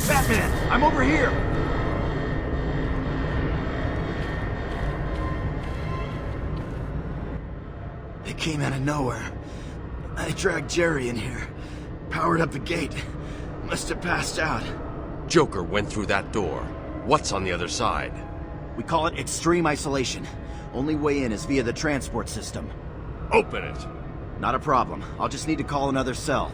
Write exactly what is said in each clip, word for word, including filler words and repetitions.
Batman, I'm over here! It came out of nowhere. I dragged Jerry in here, powered up the gate. Must have passed out. Joker went through that door. What's on the other side? We call it extreme isolation. Only way in is via the transport system. Open it! Not a problem. I'll just need to call another cell.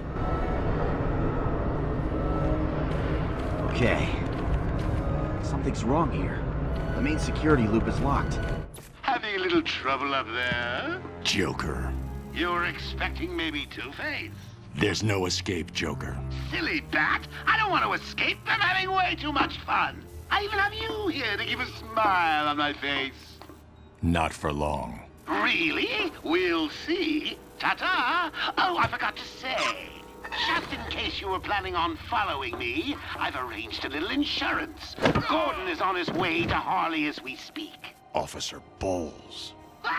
Okay. Something's wrong here. The main security loop is locked. Having a little trouble up there? Joker. You're expecting maybe Two-Face? There's no escape, Joker. Silly bat! I don't want to escape. I'm having way too much fun. I even have you here to keep a smile on my face. Not for long. Really? We'll see. Ta-ta! Oh, I forgot to say. Just in case you were planning on following me, I've arranged a little insurance. Gordon is on his way to Harley as we speak. Officer Bowles.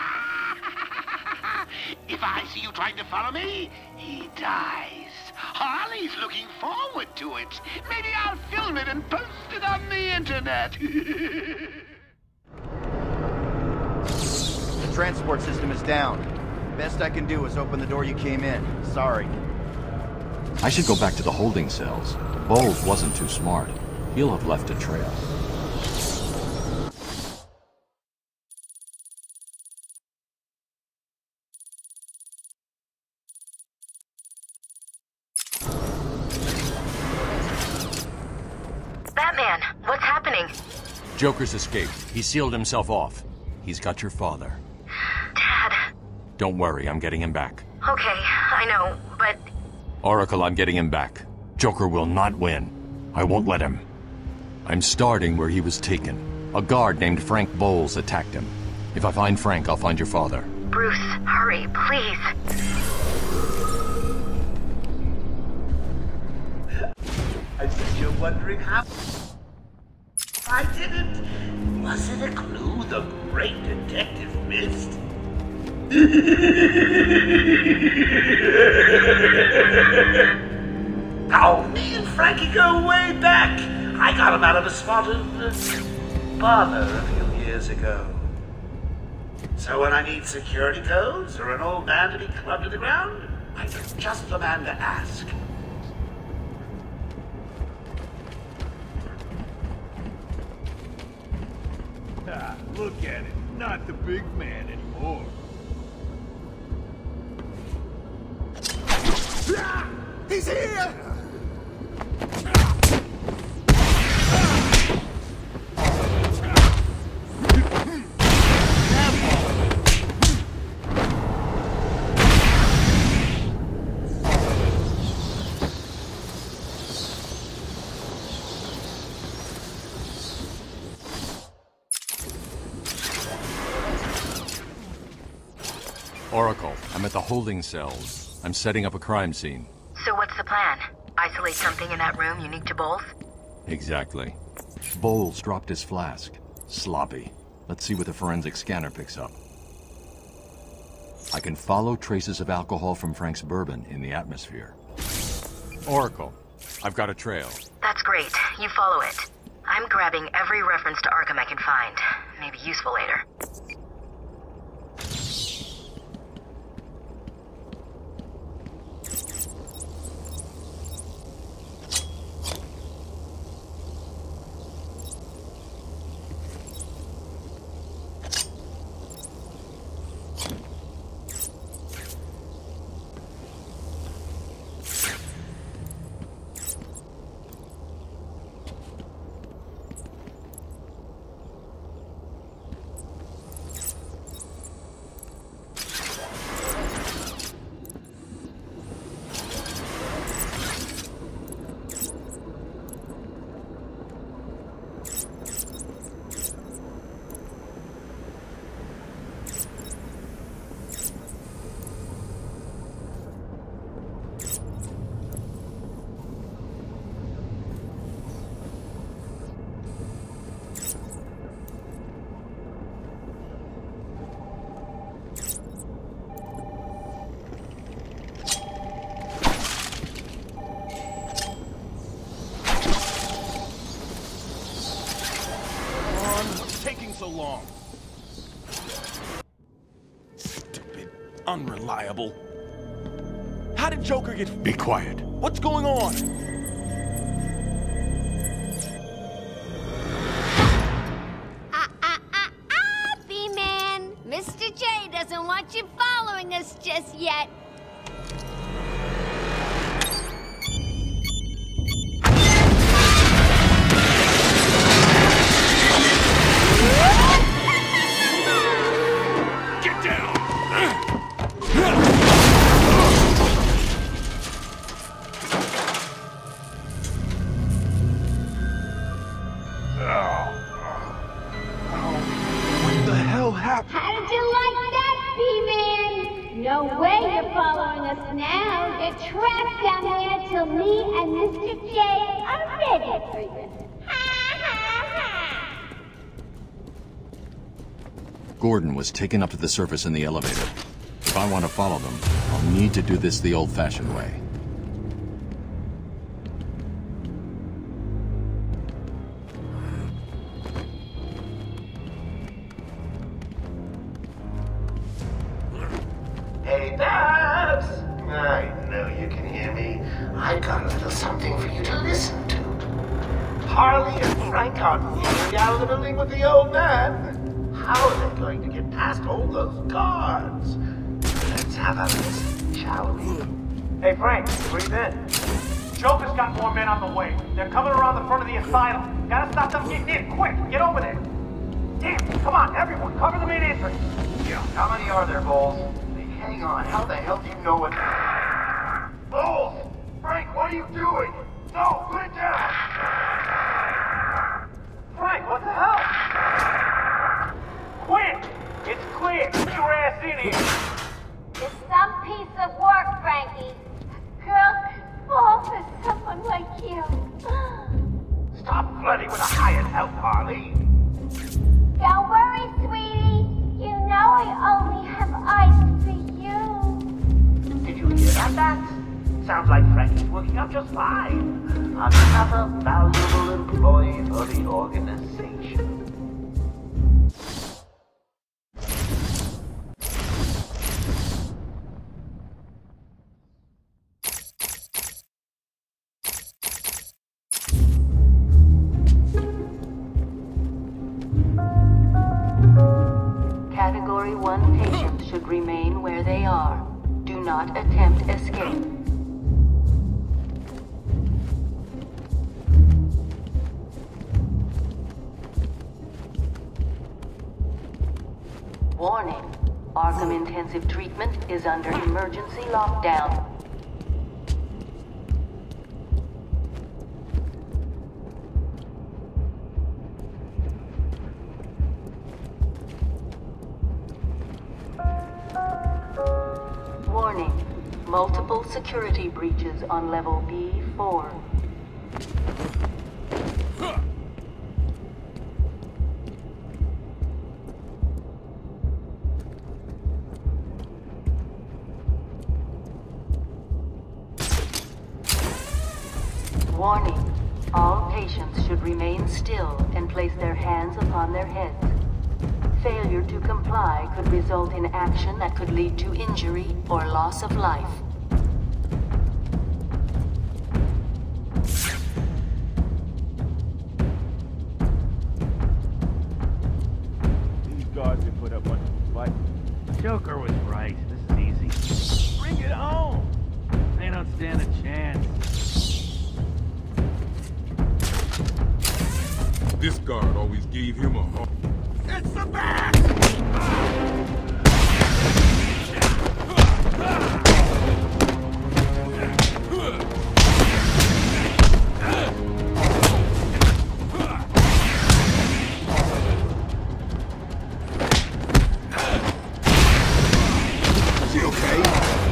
If I see you trying to follow me, he dies. Harley's looking forward to it. Maybe I'll film it and post it on the internet. The transport system is down. Best I can do is open the door you came in. Sorry. I should go back to the holding cells. Bowles wasn't too smart. He'll have left a trail. Batman, what's happening? Joker's escaped. He sealed himself off. He's got your father. Dad. Don't worry, I'm getting him back. Okay, I know, but... Oracle, I'm getting him back. Joker will not win. I won't let him. I'm starting where he was taken. A guard named Frank Bowles attacked him. If I find Frank, I'll find your father. Bruce, hurry, please. I bet you're wondering how... I didn't. Was it a clue the great detective missed? Oh, me and Frankie go way back. I got him out of a spot of uh, bother a few years ago. So when I need security codes or an old man to be clubbed to the ground, I'm just the man to ask. Ah, look at it. Not the big man anymore. He's here! Oracle, I'm at the holding cells. I'm setting up a crime scene. So what's the plan? Isolate something in that room unique to Bowles? Exactly. Bowles dropped his flask. Sloppy. Let's see what the forensic scanner picks up. I can follow traces of alcohol from Frank's bourbon in the atmosphere. Oracle, I've got a trail. That's great. You follow it. I'm grabbing every reference to Arkham I can find. Maybe useful later. unreliable. How did Joker get... Be quiet. What's going on? Ah, ah, ah, ah, B-Man! Mister J doesn't want you following us just yet. Get down! What the hell happened? How did you like that, B-Man? No way you're following us now. You're trapped down there till me and Mister J are ready for you. Ha ha ha! Gordon was taken up to the surface in the elevator. If I want to follow them, I'll need to do this the old-fashioned way. Hey, Babs! I know you can hear me. I've got a little something for you to listen to. Harley and Frank are nearly out of the building with the old man. How are they going to get past all those guards? Let's have a listen, shall we? Hey, Frank, breathe in. Joker's got more men on the way. They're coming around the front of the asylum. Gotta stop them getting in, quick! Get over there! Damn, come on, everyone, cover the main entrance! Yeah, how many are there, Bowles? Hey, hang on, how the hell do you know it? Bowles! Frank, what are you doing? No, put it down! Frank, what the hell? Quick! It's clear! Get your ass in here! It's some piece of work, Frankie. Girls could fall for someone like you. Stop flirting with a hired help, Harley. Don't worry, sweetie. You know I only have eyes for you. Did you hear that, Max? Sounds like Frankie's working out just fine. Another valuable employee for the organization. Category one patients should remain where they are. Do not attempt escape. Warning. Arkham Intensive Treatment is under emergency lockdown. Warning. Multiple security breaches on level B four. Warning. All patients should remain still and place their hands upon their heads. Failure to comply could result in action that could lead to injury or loss of life. These guards have put up one fight. Joker was right. This is easy. Bring it home. They don't stand a chance. This guard always gave him a heart. It's the back! Is he okay?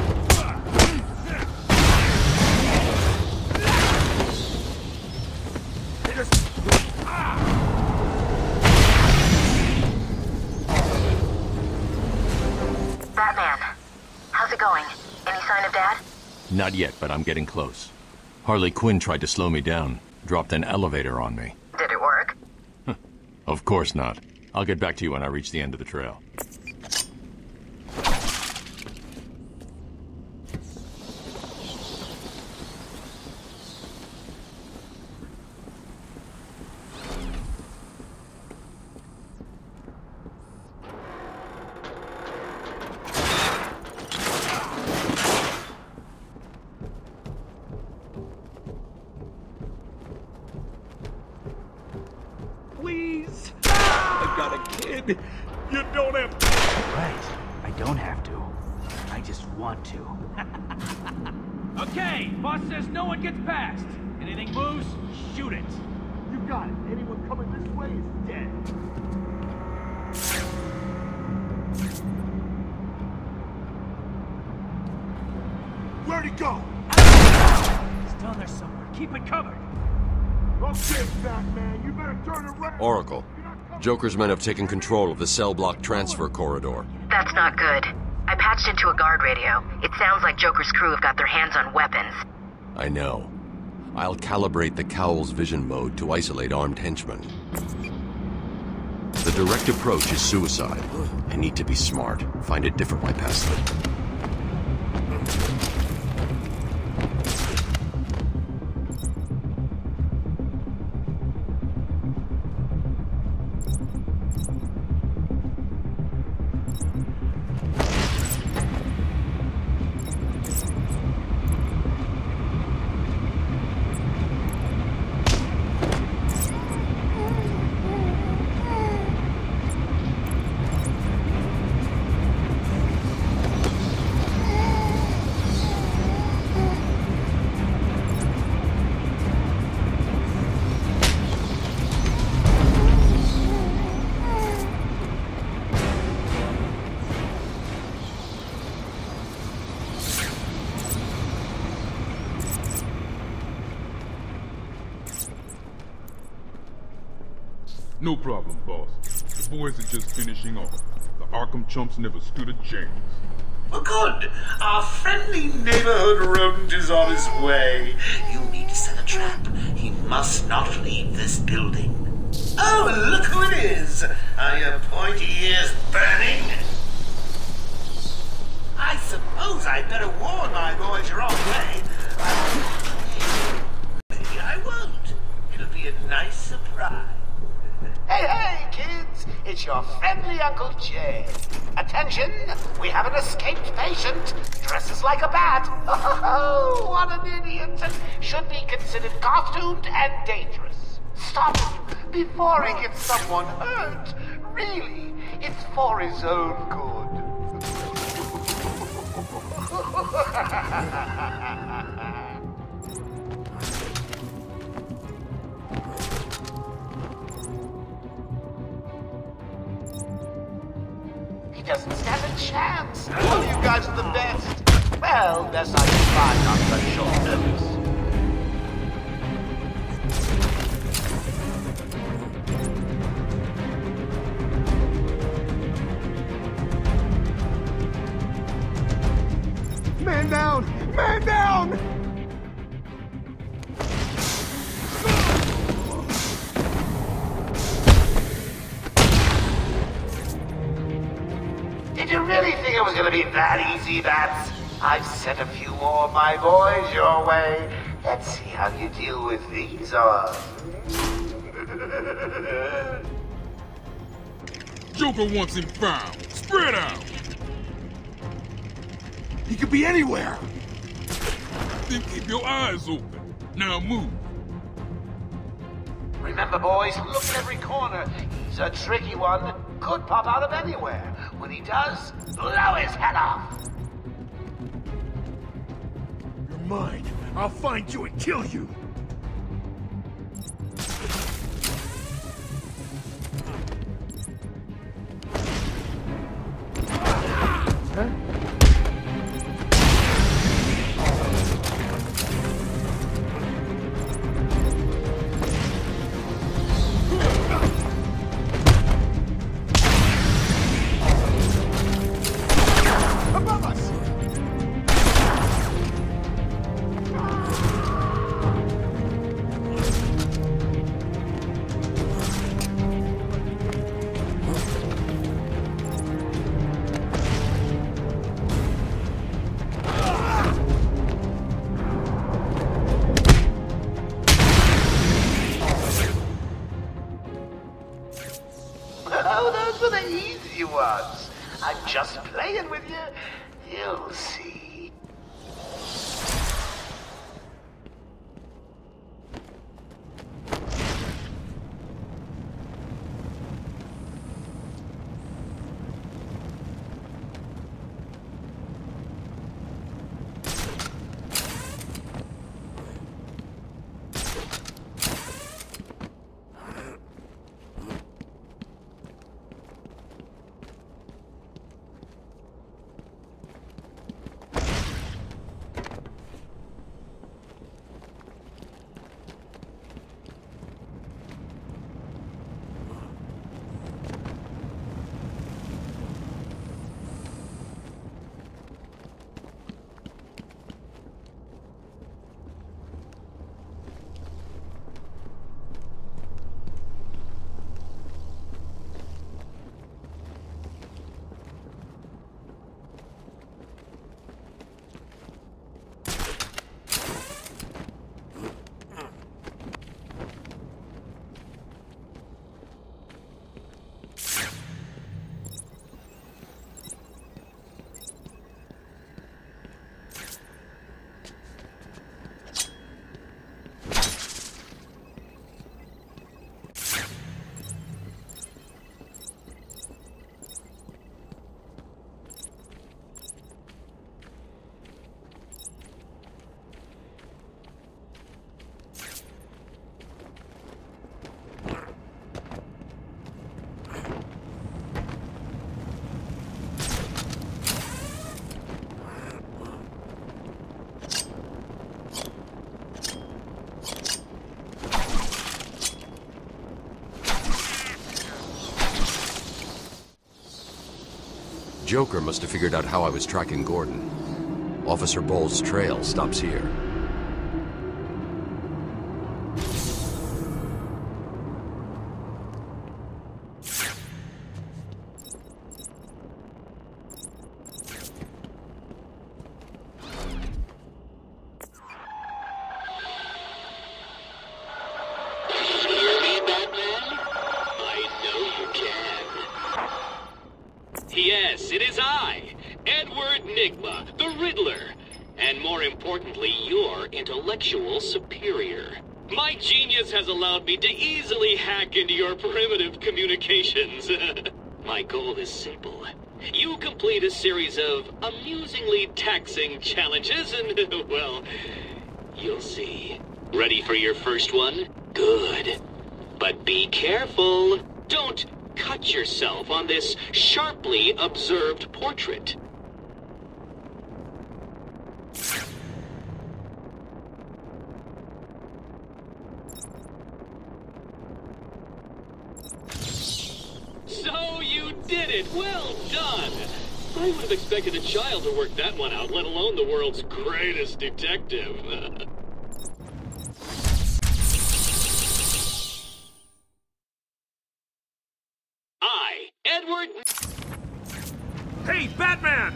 Batman, how's it going? Any sign of Dad? Not yet, but I'm getting close. Harley Quinn tried to slow me down, dropped an elevator on me. Did it work? Of course not. I'll get back to you when I reach the end of the trail. got a kid. You don't have to. Right. I don't have to. I just want to. Okay, boss says no one gets past. Anything moves, shoot it. You got it. Anyone coming this way is dead. Where'd he go? He's down there somewhere. Keep it covered. Okay, Batman, you better turn around. Oracle, Joker's men have taken control of the cell block transfer corridor. That's not good. I patched into a guard radio. It sounds like Joker's crew have got their hands on weapons. I know. I'll calibrate the Cowl's vision mode to isolate armed henchmen. The direct approach is suicide. I need to be smart. Find a different way past them. No problem, boss. The boys are just finishing off. The Arkham chumps never stood a chance. Well, good. Our friendly neighborhood rodent is on his way. You need to set a trap. He must not leave this building. Oh, look who it is. Are your pointy ears burning? I suppose I'd better warn my boys you're on the way. Maybe I won't. It'll be a nice surprise. Hey, hey, kids! It's your friendly Uncle Jay. Attention! We have an escaped patient. Dresses like a bat. Oh, what an idiot! Should be considered costumed and dangerous. Stop him before he gets someone hurt. Really, it's for his own good. He doesn't stand a chance. Oh, you guys are the best. Well, best I can find on such short notice. Man down! Man down! Did you really think it was gonna be that easy, Bats? I've sent a few more of my boys your way. Let's see how you deal with these odds. Joker wants him found. Spread out. He could be anywhere. Then keep your eyes open. Now move. Remember, boys, look at every corner. He's a tricky one. Could pop out of anywhere. When he does, blow his head off. You're mine. I'll find you and kill you. Huh? Above us! Oh, those were the easy ones. I'm just playing with you. You'll see. Joker must have figured out how I was tracking Gordon. Officer Bowles' trail stops here. Yes, it is I, Edward Nygma, the Riddler, and more importantly, your intellectual superior. My genius has allowed me to easily hack into your primitive communications. My goal is simple. You complete a series of amusingly taxing challenges and, well, you'll see. Ready for your first one? Good. But be careful. Don't cut yourself on this sharply observed portrait. So you did it! Well done! I would have expected a child to work that one out, let alone the world's greatest detective. I, Edward... Hey, Batman!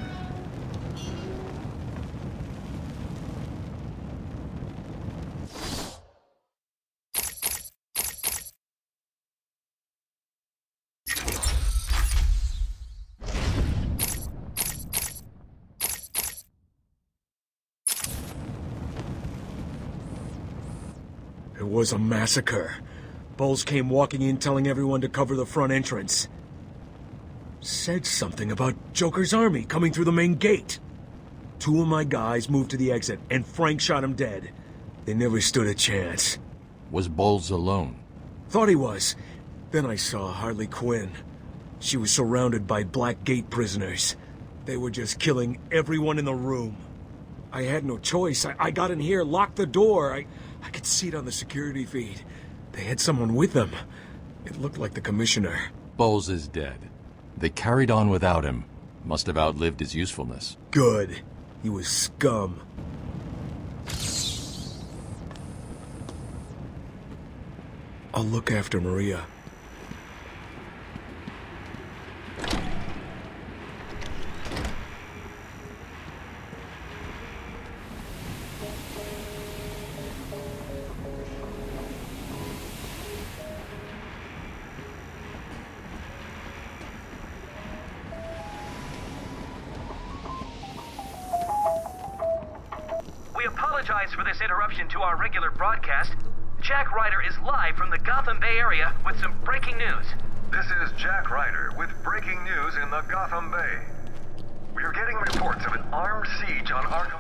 It was a massacre. Bowles came walking in telling everyone to cover the front entrance. Said something about Joker's army coming through the main gate. Two of my guys moved to the exit, and Frank shot him dead. They never stood a chance. Was Bowles alone? Thought he was. Then I saw Harley Quinn. She was surrounded by Black Gate prisoners. They were just killing everyone in the room. I had no choice. I, I got in here, locked the door. I, I could see it on the security feed. They had someone with them. It looked like the commissioner. Bowles is dead. They carried on without him. Must have outlived his usefulness. Good. He was scum. I'll look after Maria. We apologize for this interruption to our regular broadcast. Jack Ryder is live from the Gotham Bay area with some breaking news. This is Jack Ryder with breaking news in the Gotham Bay. We are getting reports of an armed siege on Arkham.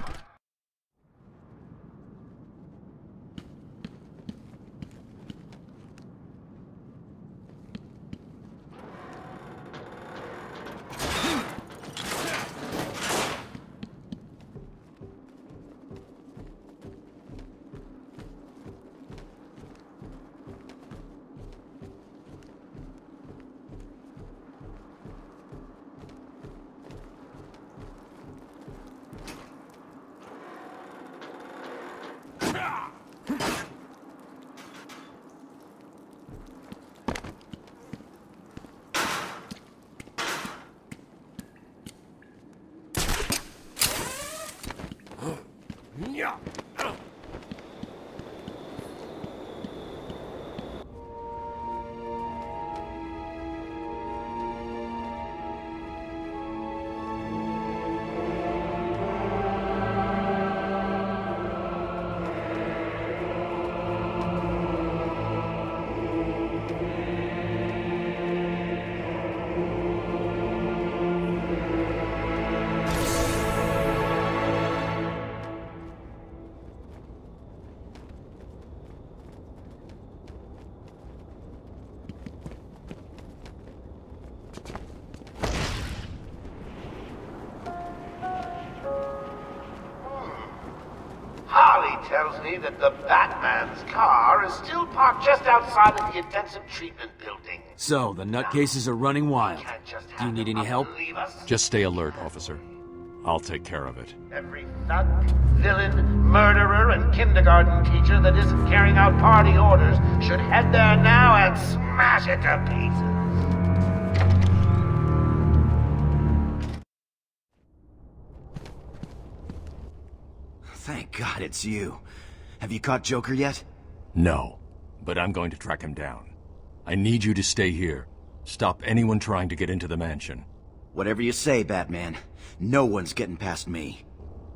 tells me that the Batman's car is still parked just outside of the intensive treatment building. So, the nutcases are running wild. Do you need any help? Just stay alert, officer. I'll take care of it. Every thug, villain, murderer, and kindergarten teacher that isn't carrying out party orders should head there now and smash it to pieces. Thank God it's you. Have you caught Joker yet? No, but I'm going to track him down. I need you to stay here. Stop anyone trying to get into the mansion. Whatever you say, Batman. No one's getting past me.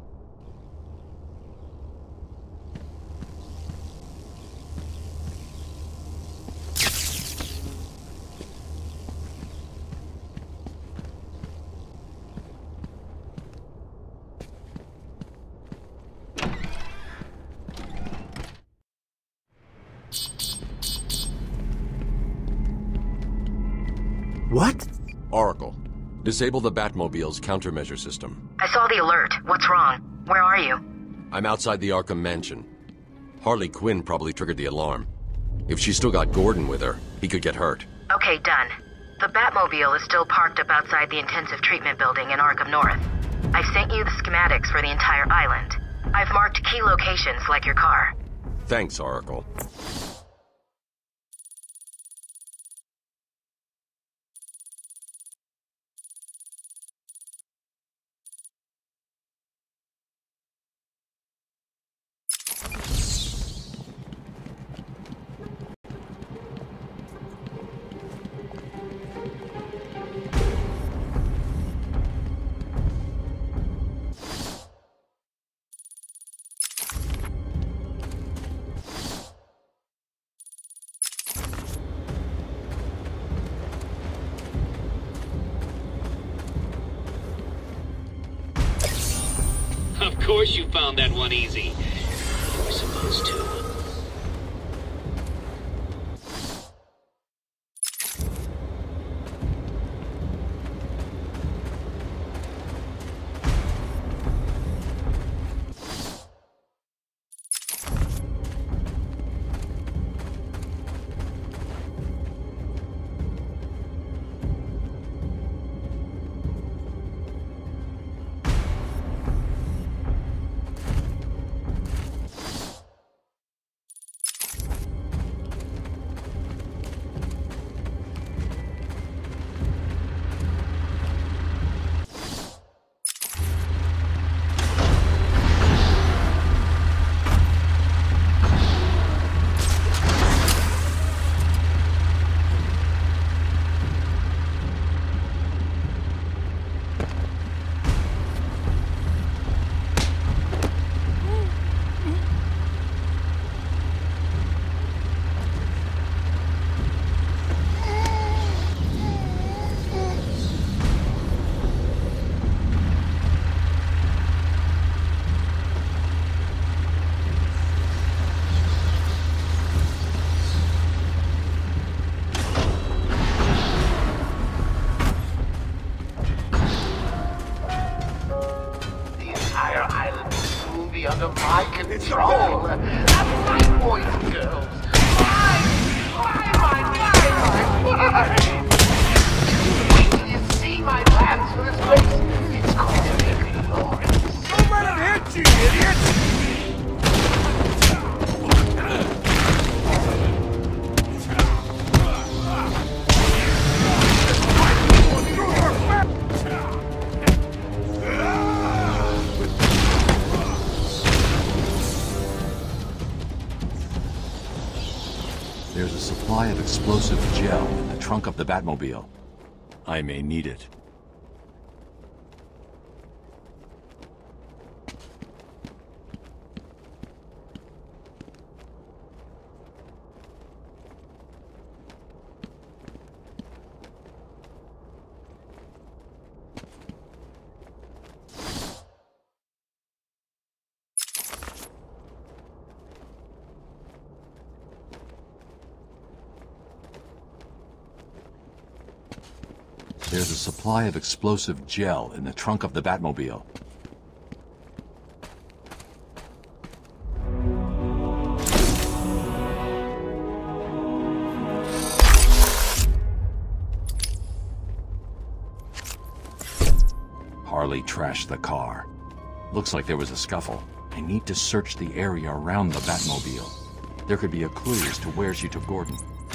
What? Oracle, disable the Batmobile's countermeasure system. I saw the alert. What's wrong? Where are you? I'm outside the Arkham Mansion. Harley Quinn probably triggered the alarm. If she's still got Gordon with her, he could get hurt. Okay, done. The Batmobile is still parked up outside the intensive treatment building in Arkham North. I've sent you the schematics for the entire island. I've marked key locations like your car. Thanks, Oracle. Of course you found that one easy. You were supposed to. Under my control. That's right, boys and girls. Mine! Mine, mine, mine, mine, mine! Wait till you see my plans for this place. It's going to be glorious. Don't let him hit you, idiot! There's a supply of explosive gel in the trunk of the Batmobile. I may need it. There's a supply of explosive gel in the trunk of the Batmobile. Harley trashed the car. Looks like there was a scuffle. I need to search the area around the Batmobile. There could be a clue as to where she took Gordon.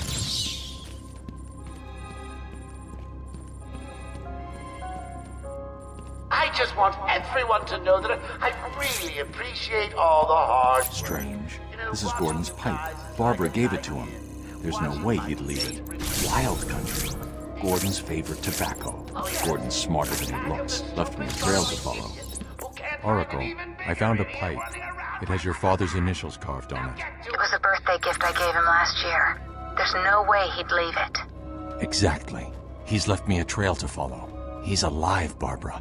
I just want everyone to know that I really appreciate all the hard work. Strange. This is Gordon's pipe. Barbara gave it to him. There's no way he'd leave it. Wild country. Gordon's favorite tobacco. Gordon's smarter than he looks. Left me a trail to follow. Oracle, I found a pipe. It has your father's initials carved on it. It was a birthday gift I gave him last year. There's no way he'd leave it. Exactly. He's left me a trail to follow. He's alive, Barbara.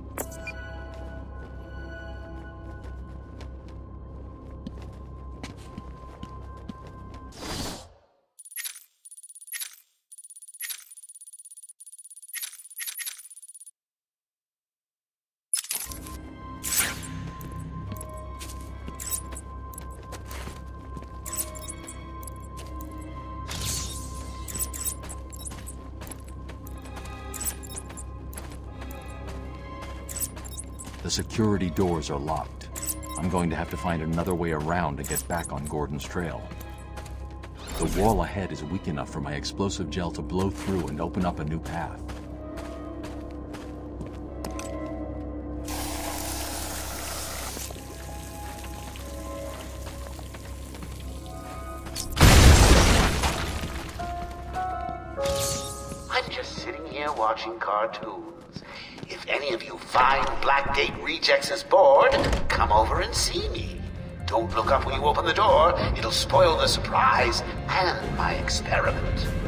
The security doors are locked. I'm going to have to find another way around to get back on Gordon's trail. The wall ahead is weak enough for my explosive gel to blow through and open up a new path. I'm just sitting here watching cartoons. If any of you fine Blackgate rejects is bored, come over and see me. Don't look up when you open the door. It'll spoil the surprise and my experiment.